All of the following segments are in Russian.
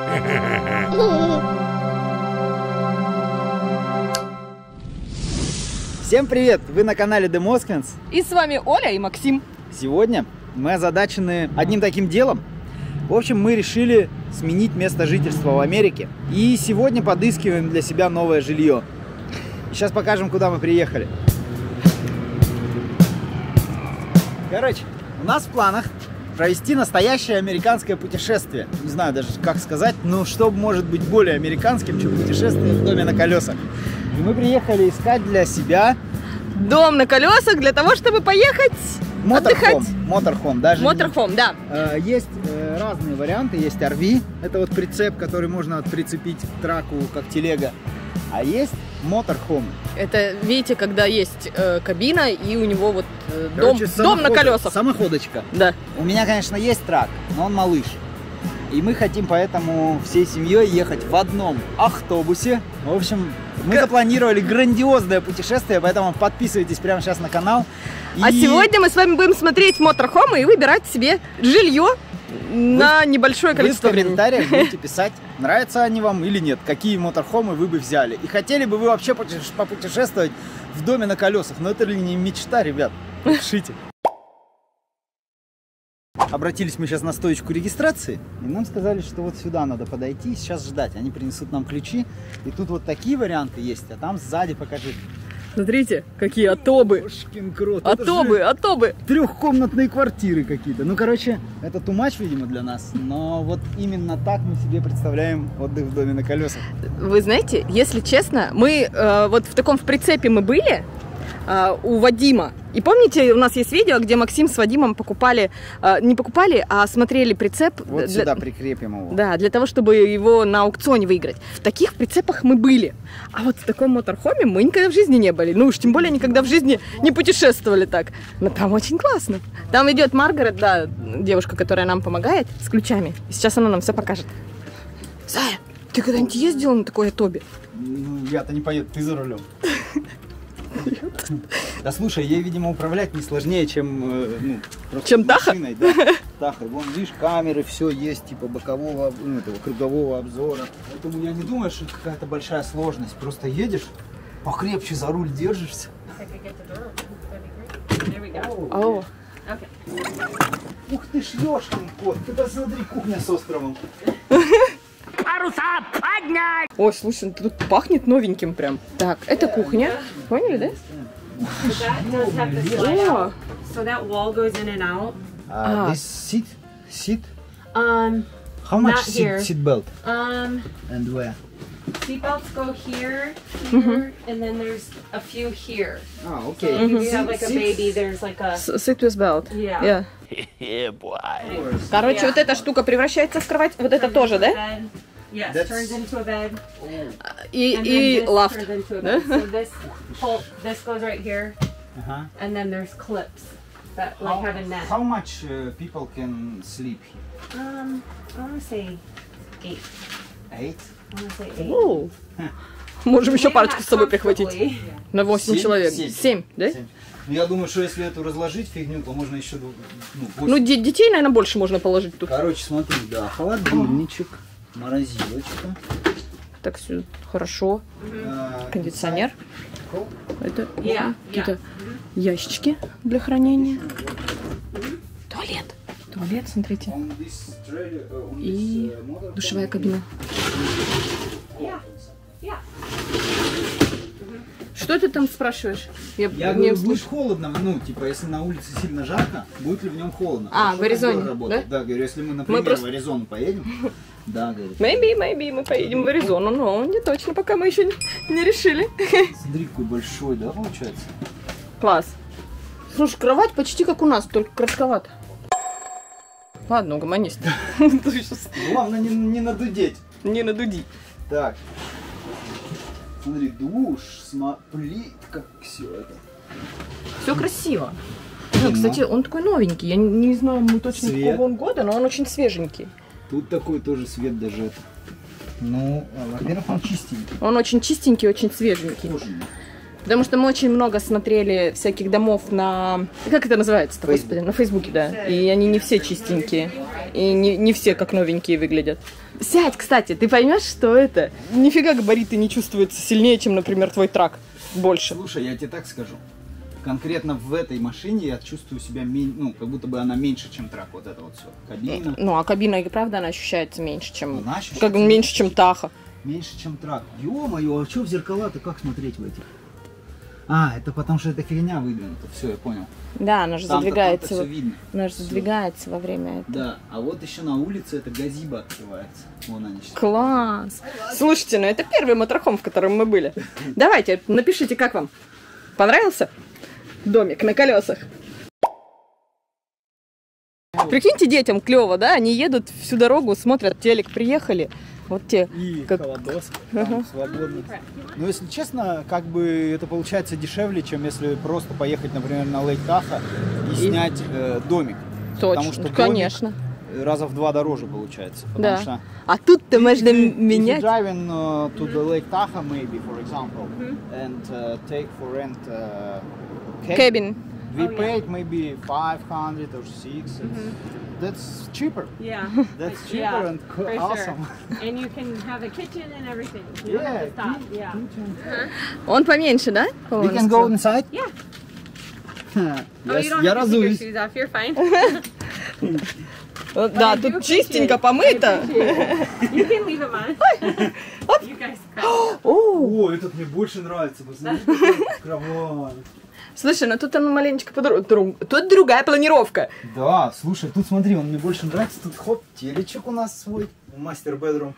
Всем привет! Вы на канале The Moskvins. И с вами Оля и Максим. Сегодня мы озадачены одним таким делом. В общем, мы решили сменить место жительства в Америке. И сегодня подыскиваем для себя новое жилье. Сейчас покажем, куда мы приехали. Короче, у нас в планах провести настоящее американское путешествие. Не знаю даже, как сказать, но что может быть более американским, чем путешествие в доме на колесах. И мы приехали искать для себя дом на колесах для того, чтобы поехать отдыхать. Моторхом, даже. Моторхом, да. Есть разные варианты. Есть RV, это вот прицеп, который можно прицепить к траку, как телега. А есть моторхом. Это, видите, когда есть кабина и у него вот Короче, дом на колесах. Самоходочка. Да. У меня, конечно, есть трак, но он малыш. И мы хотим поэтому всей семьей ехать в одном автобусе. В общем, мы запланировали грандиозное путешествие, поэтому подписывайтесь прямо сейчас на канал. А сегодня мы с вами будем смотреть моторхомы и выбирать себе жилье на небольшое количество времени. В комментариях будете писать, нравятся они вам или нет, какие моторхомы вы бы взяли. И хотели бы вы вообще попутешествовать в доме на колесах. Но это ли не мечта, ребят? Пишите. Обратились мы сейчас на стоечку регистрации, и нам сказали, что вот сюда надо подойти и сейчас ждать. Они принесут нам ключи, и тут вот такие варианты есть, а там сзади покажи. Смотрите, какие атобы. Атобы. Трехкомнатные квартиры какие-то. Ну, короче, это too much, видимо, для нас, но вот именно так мы себе представляем отдых в доме на колесах. Вы знаете, если честно, мы вот в таком прицепе мы были у Вадима. И помните, у нас есть видео, где Максим с Вадимом покупали, не покупали, а смотрели прицеп. Вот сюда прикрепим его. Да, для того, чтобы его на аукционе выиграть. В таких прицепах мы были. А вот в таком моторхоме мы никогда в жизни не были. Ну уж тем более никогда в жизни не путешествовали так. Но там очень классно. Там идет Маргарет, да, девушка, которая нам помогает с ключами. И сейчас она нам все покажет. Зая, ты когда-нибудь ездила на такой атобе? Ну, я-то не поеду, ты за рулем. Да слушай, ей, видимо, управлять не сложнее, чем чем Таха? Да. Таха, вон, видишь, камеры, все есть, типа бокового, этого кругового обзора. Поэтому я не думаю, что это какая-то большая сложность. Просто едешь, покрепче за руль держишься. О. Ух ты ж, ёшкин кот, ты посмотри, кухня с островом. Паруса поднять! Ой, слушай, тут пахнет новеньким прям. Так, это кухня. Поняли, да? О. So that wall goes in and out. This seat? How Not much here. seat belt? Um, And where? seat belts go here, here, and then there's a few here. А, So окей. if you have like a baby, there's like a... Sit with belt. Yeah. Короче, вот эта штука превращается в кровать. Вот это тоже, да? Bed. Yes, That's- turns into a bed. И And then this лафт. turns into a bed. So this goes right here, Ага. and then there's clips that like have a net. How much people can sleep here? I want to say 8. 8? I want to say 8. О. Можем еще парочку с собой прихватить. Comfortably. На 8 Семь? человек. Семь. 7, да? Ну, я думаю, что если эту разложить фигню, то можно еще 8. Ну, детей, наверное, больше можно положить тут. Короче, смотри, да, холодильничек, морозилочка. Так, все хорошо. Кондиционер. Это Yeah, какие-то ящички для хранения. Туалет. Туалет, смотрите. И душевая кабина. Yeah. Yeah. Что ты там спрашиваешь? Я не говорю, будет услышала. холодно, ну, типа, если на улице сильно жарко, будет ли в нем холодно? А, Хорошо в Аризоне, ли работает? Да, говорю, если мы, например, просто- в Аризону поедем, да, говорит. Maybe, мы поедем в Аризону, но не точно, пока мы еще не решили. Смотри, какой большой, да, получается? Класс. Слушай, кровать почти как у нас, только коротковато. Ладно, угомонись. Главное не надудеть. Не надуди. Так. Смотри, душ, плитка, все это. Все красиво. Ну, кстати, он такой новенький. Я не знаю, мы точно Цвет. какого он года, но он очень свеженький. Тут такой тоже свет даже. Ну, во-первых, он чистенький. Он очень чистенький, очень свеженький. Кожаный. Потому что мы очень много смотрели всяких домов на... Как это называется-то, господи? На Фейсбуке, да. И они не все чистенькие. И не все как новенькие выглядят. Сядь, кстати, ты поймешь, что это? Нифига габариты не чувствуются сильнее, чем, например, твой трак. Больше. Слушай, я тебе так скажу. Конкретно в этой машине я чувствую себя, ну, как будто бы она меньше, чем трак. Вот это вот все. Кабина. Ну, а кабина, и правда, она ощущается меньше, чем... Она ощущается как меньше, чем Таха. Меньше, чем трак. Ё-моё, а что в зеркала-то как смотреть в этих? А, это потому что эта фигня выдвинута. Все, я понял. Да, она же Там-то задвигается. всё видно. Она же Всё. задвигается во время этого. Да, а вот еще на улице это газиба открывается. Вон они сейчас. Класс! Слушайте, ну это первый моторхом, в котором мы были. Давайте, напишите, как вам. Понравился домик на колесах? Прикиньте, детям клево, да? Они едут всю дорогу, смотрят телек, приехали. Вот те. И как... холодос, там свободно. Но если честно, как бы это получается дешевле, чем если просто поехать, например, на Лейк Таха и снять домик. Точно, Потому что конечно. Раза в 2 дороже получается. Да. Что А тут-то можно менять. If you're driving to the Lake Tahoe, maybe, for example, and take for rent Cabin. we paid maybe 500 or 6. That's cheaper. Yeah. That's cheaper Yeah, and for sure. awesome. And you can have a kitchen and everything. You don't have to stop. Yeah. Он поменьше, да? We can go inside. Yeah. Oh, you don't Я have to take your разуюсь. shoes off. You're fine. Да, I do тут чистенько, appreciate- помыто. You can leave them on. You guys. О, этот мне больше нравится. Посмотри, какой кровать. Слушай, ну тут оно маленечко Тут другая планировка. Да, слушай, тут смотри, он мне больше нравится. Тут хоп, телечек у нас свой. Мастер-бедрум.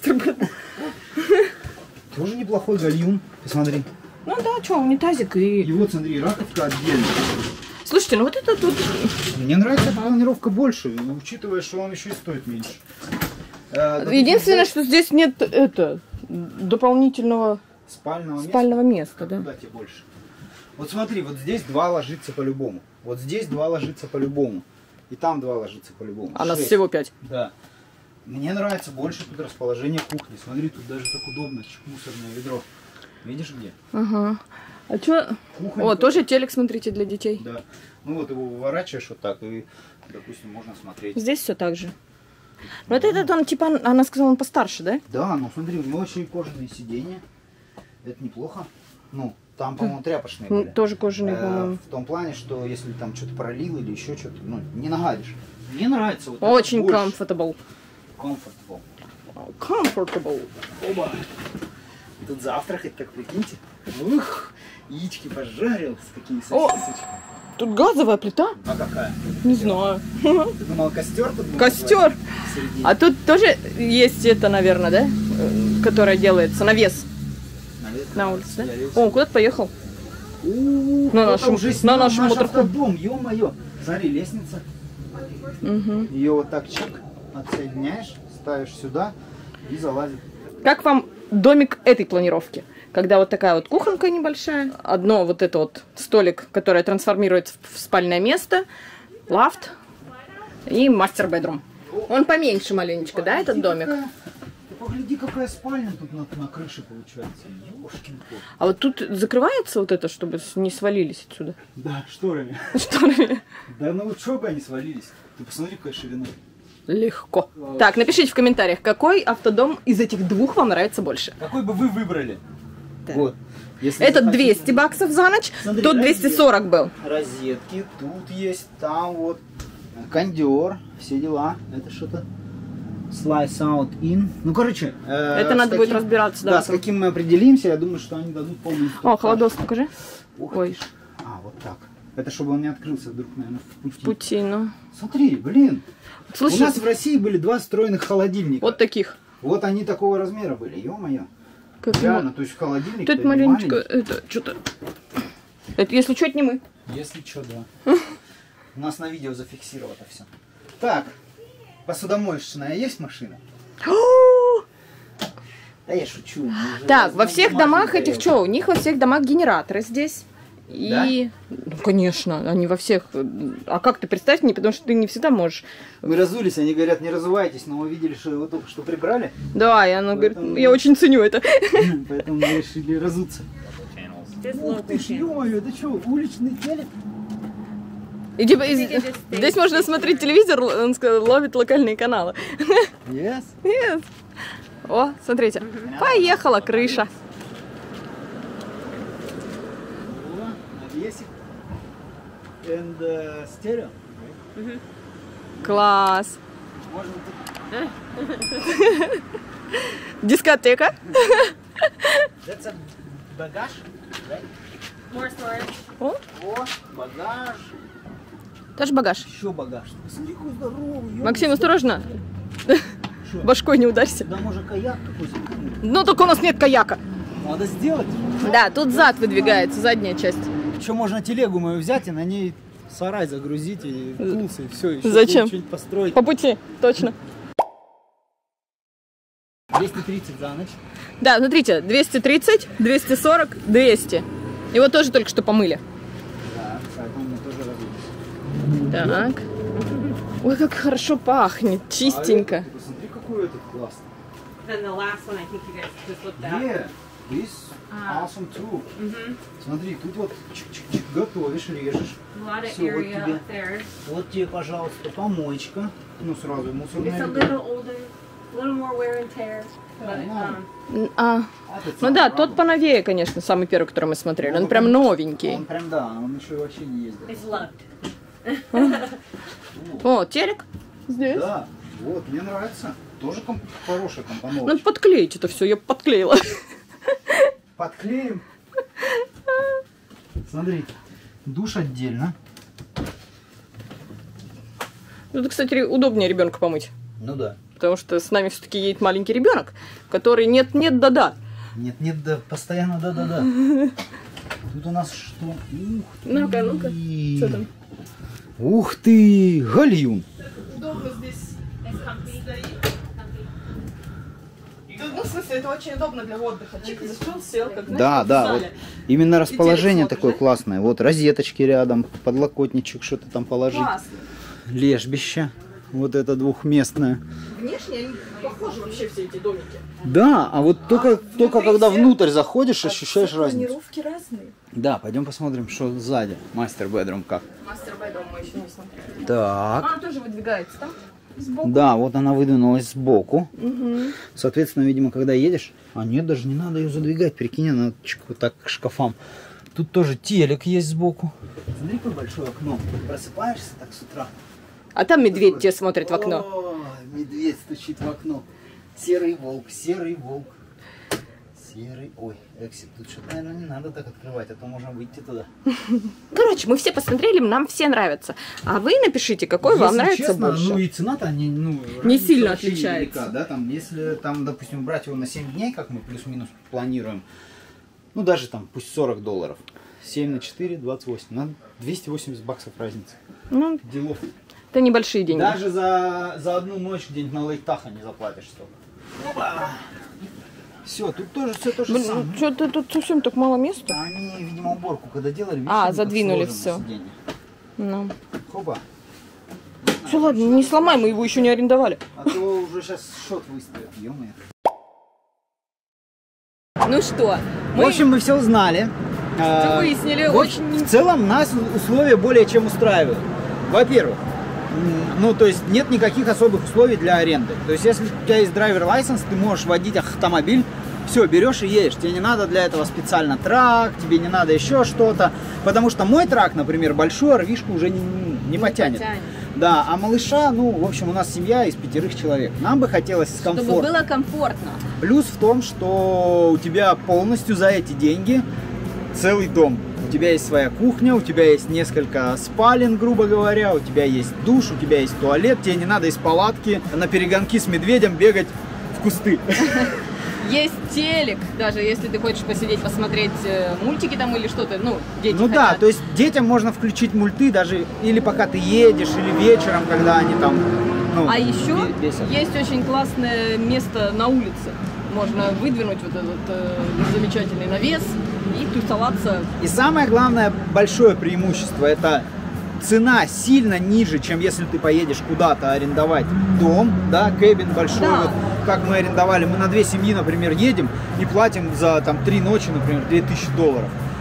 Тоже неплохой гальюн. Посмотри. Ну да, что, унитазик и... И вот смотри, раковка отдельно. Слушайте, ну вот это тут... Мне нравится эта планировка больше, учитывая, что он еще и стоит меньше. Единственное, что здесь нет дополнительного спального места, да. Куда тебе больше? Вот смотри, вот здесь 2 ложится по-любому. Вот здесь 2 ложится по-любому. И там 2 ложится по-любому. А нас 6. всего 5. Да. Мне нравится больше тут расположение кухни. Смотри, тут даже так удобно, мусорное ведро. Видишь где? Ага. А что? Кухонька. О, тоже телек, смотрите, для детей. Да. Ну вот его выворачиваешь вот так и, допустим, можно смотреть. Здесь все так же. Вот этот он, типа, она сказала, он постарше, да? Да, ну смотри, у него еще и кожаные сиденья. Это неплохо. Ну, там, по-моему, тряпочные Ну, были. тоже кожаный, по-моему. В том плане, что если там что-то пролил или еще что-то, ну, не нагадишь. Мне нравится вот Очень это comfortable. Comfortable. Comfortable. Оба. Тут завтракать, так прикиньте. Ух, яички пожарил с какими О! сосисочками. Тут газовая плита? А какая? Не знаю. Ты думал, костер тут был? Костер. в середине? А тут тоже есть это, наверное, да? Которая делается навес Наверное, на улице, да? я весь- О, куда-то поехал. На нашем- на нашем наш моторхоме. автодом, ё-моё. Смотри, лестница. Ее вот так чик, отсоединяешь, ставишь сюда и залазит. Как вам домик этой планировки? Когда вот такая вот кухонка небольшая, одно вот это вот столик, который трансформируется в спальное место, лафт и мастер-бедрум. Он поменьше маленечко, да, этот домик? Ты погляди, какая спальня тут на крыше получается. Ёшкин кот. А вот тут закрывается вот это, чтобы не свалились отсюда? Да, шторами. Шторами. Да ну вот что бы они свалились. Ты посмотри, какая ширина. Легко. Так, напишите в комментариях, какой автодом из этих двух вам нравится больше. Какой бы вы выбрали? Так. Вот. Если Этот захотите- 200 баксов за ночь, Смотри, тут 240 был. Розетки, тут есть, там вот кондер, все дела. Это что-то slice out in. Ну, короче. Это надо будет разбираться, да, Да, с каким мы определимся, я думаю, что они дадут полный О, инструктаж. холодос покажи. Ух Ой. ты ж. А, вот так. Это чтобы он не открылся вдруг, наверное, в пути. Пути, ну. Смотри, блин. Слушай, У нас в России были 2 встроенных холодильника. вот таких. Вот они такого размера были, ё-моё. Как Реально, то есть холодильник. Тут маленечко, это, что-то... Это, если что, это не мы. Если что, да. У нас на видео зафиксировано все. Так, посудомоечная есть машина? Да я шучу. мы уже Так, во всех маленькие домах этих, горелки. что, у них во всех домах генераторы здесь. И, ну, конечно, они во всех... А как ты представь мне, потому что ты не всегда можешь... Мы разулись, они говорят, не разувайтесь, но мы видели, что его только что прибрали, Да, и она говорит, Поэтому- я очень ценю это. поэтому мы решили разуться. Just Ух local ты ж, channel. ё-моё, это что, уличный телек? И типа здесь можно смотреть телевизор, он сказал, ловит локальные каналы. Yes. Yes. О, смотрите, поехала крыша. О, навесик. And стерео. Класс. Можно тут... Дискотека. That's a багаж, right? More storage. О, О, багаж. тоже багаж. Еще багаж. Посмотри, какой здоровый. ё-моё. Максим, осторожно. Шо? Башкой не ударься. Сюда можно каяк такой запихнуть. Ну, только у нас нет каяка. Надо сделать. Да, тут зад выдвигается, задняя часть. Еще можно телегу мою взять и на ней сарай загрузить и тулсы, и все. Еще Зачем? что-нибудь построить. По пути, точно. 230 за ночь. Да, смотрите, 230, 240, 200. Его тоже только что помыли. Да, поэтому мы тоже разлились. Так. Ой, как хорошо пахнет, чистенько. А посмотри, какой этот классный. Then the last one, I think you guys just looked at. Yeah, this awesome too. Смотри, тут вот чик-чик-чик, готовишь, режешь. A lot of Всё, вот area тебе. up there. Вот тебе, пожалуйста, помоечка. Ну, сразу мусорное It's a ведро. little older, a little more wear and tear. But А, Этот ну самый да, робот. тот поновее, конечно, самый первый, который мы смотрели. Он прям новенький. Он прям, да, он еще вообще не ездил. it's loved. О, телек здесь. Да, вот, мне нравится. Тоже хорошая Надо компоновочка. подклеить это все, я подклеила. Подклеим. Смотри, душ отдельно. Это, кстати, удобнее ребенка помыть. Ну да. Потому что с нами все-таки едет маленький ребенок, который нет-нет, да-да. Нет, да, постоянно да-да-да. Тут у нас что? Ух ты. Ну-ка, ну-ка. Что там? Ух ты, гальюн. Удобно здесь стоит. Ну, в смысле, это очень удобно для отдыха. Чик, зашел, сел, как Да, да, вот именно расположение смотришь, такое да? классное. Вот розеточки рядом, подлокотничек, что-то там положить. Классно. Лежбище. Вот это двухместное. Внешне они похожи вообще все эти домики. Да, а вот только когда все- внутрь заходишь, ощущаешь разницу. Планировки разные. Да, пойдем посмотрим, что сзади. Мастер бедрум как. Мастер Бэдом мы еще не смотрели. Так. Она тоже выдвигается там? Сбоку? Да, вот она выдвинулась сбоку. Угу. Соответственно, видимо, когда едешь... А нет, даже не надо ее задвигать. Прикинь, она чик, вот так к шкафам. Тут тоже телек есть сбоку. Смотри, какое большое окно. Просыпаешься так с утра. А там медведь тебе смотрит в окно. О, медведь стучит в окно. Серый волк, серый волк. Серый... Ой, эксит. Тут что-то, наверное, не надо так открывать, а то можно выйти туда. Короче, мы все посмотрели, нам все нравятся. А вы напишите, какой вам Если нравится честно, больше. ну и цена-то не, Не разница сильно вообще отличается. невелика, да, там, если там, допустим, брать его на 7 дней, как мы плюс-минус планируем, ну даже там пусть $40. 7 на 4, 28. На 280 баксов разница. Ну, Делов. это небольшие деньги. Даже за одну ночь где-нибудь на Лейк-Таха не заплатишь столько. Все, тут тоже все то же самое. Что-то тут совсем так мало места. Они, видимо, уборку когда делали, видишь, А, они как задвинули сложены всё. сиденья. Ну. Хопа. Все, ладно, не сломай, мы его еще не арендовали. А то уже сейчас шот выставят, ё-моё. Ну что, В мы общем, мы все узнали. выяснили Вот очень... В целом нас условия более чем устраивают. Во-первых, ну то есть нет никаких особых условий для аренды. То есть если у тебя есть драйвер-лайсенс, ты можешь водить автомобиль, все, берешь и едешь. Тебе не надо для этого специально трак, тебе не надо еще что-то. Потому что мой трак, например, большой, RV-шку уже не потянет. Да, а малыша, ну, в общем, у нас семья из 5 человек. Нам бы хотелось с Чтобы комфортом. было комфортно. Плюс в том, что у тебя полностью за эти деньги целый дом. У тебя есть своя кухня, у тебя есть несколько спален, грубо говоря, у тебя есть душ, у тебя есть туалет, тебе не надо из палатки на перегонки с медведем бегать в кусты. Есть телек, даже если ты хочешь посидеть, посмотреть мультики там или что-то, ну, дети Ну да, хотят. то есть детям можно включить мульты даже или пока ты едешь, или вечером, когда они там, ну, А еще весело. есть очень классное место на улице. Можно выдвинуть вот этот замечательный навес и тусоваться. И самое главное, большое преимущество, это цена сильно ниже, чем если ты поедешь куда-то арендовать дом, да, кэбин большой, Да. вот, как мы арендовали, мы на 2 семьи, например, едем и платим за там 3 ночи, например, $2000.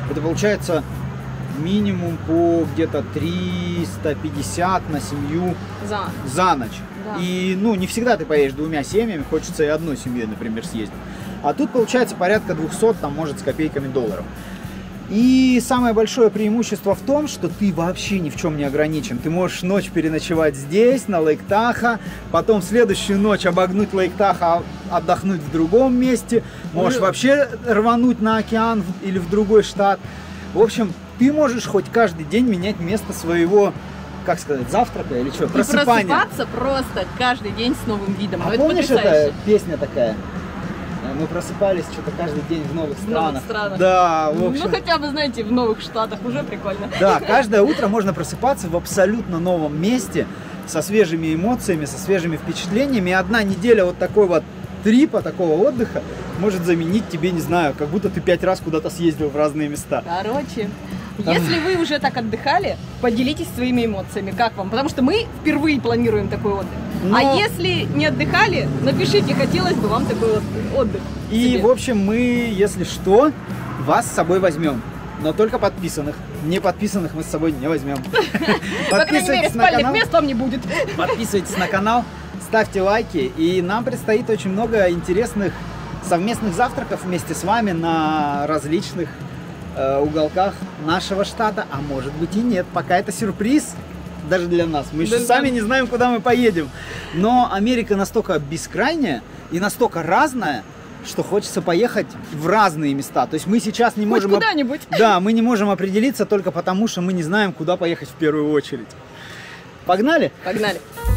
Это получается минимум по где-то 350 на семью за ночь. Да. И, ну, не всегда ты поедешь двумя семьями, хочется и одной семьей, например, съездить. А тут получается порядка 200, там, может, с копейками долларов. И самое большое преимущество в том, что ты вообще ни в чем не ограничен. Ты можешь ночь переночевать здесь, на Лейк-Тахо, потом следующую ночь обогнуть Лейк-Тахо, отдохнуть в другом месте. Можешь вообще рвануть на океан или в другой штат. В общем, ты можешь хоть каждый день менять место своего, как сказать, завтрака или что, просыпания. Просыпаться просто каждый день с новым видом. А Это помнишь, потрясающе. эта песня такая? Мы просыпались что-то каждый день в новых странах. странах. Да, в общем. Ну, хотя бы, знаете, в новых штатах уже прикольно. Да, каждое утро можно просыпаться в абсолютно новом месте, со свежими эмоциями, со свежими впечатлениями. И одна неделя вот такой вот трипа, такого отдыха может заменить тебе, не знаю, как будто ты 5 раз куда-то съездил в разные места. Короче, если вы уже так отдыхали, поделитесь своими эмоциями. Как вам? Потому что мы впервые планируем такой отдых. Но- А если не отдыхали, напишите, хотелось бы вам такой отдых. И, себе. в общем, мы, если что, вас с собой возьмем. Но только подписанных. Не подписанных мы с собой не возьмем. По крайней мере, спальных мест вам не будет. Подписывайтесь на канал, ставьте лайки. И нам предстоит очень много интересных совместных завтраков вместе с вами на различных уголках нашего штата. А может быть и нет. Пока это сюрприз даже для нас. Мы еще Да. сами не знаем, куда мы поедем. Но Америка настолько бескрайняя и настолько разная, что хочется поехать в разные места. То есть мы сейчас не Хоть можем... куда-нибудь. Да, мы не можем определиться только потому, что мы не знаем, куда поехать в первую очередь. Погнали? Погнали.